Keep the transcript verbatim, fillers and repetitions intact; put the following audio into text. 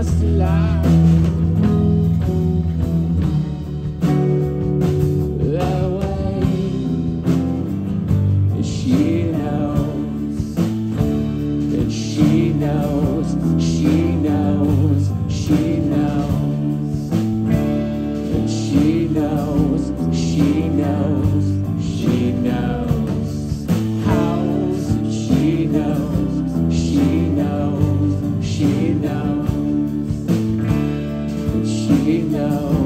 lost alive. She knows, and she knows, she knows, she knows, and she knows, she knows, she knows, house, she knows, she knows, she knows, and she knows.